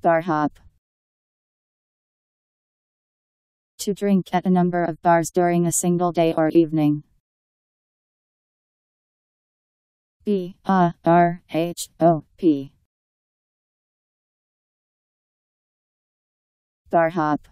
Barhop. To drink at a number of bars during a single day or evening. B-A-R-H-O-P. Barhop.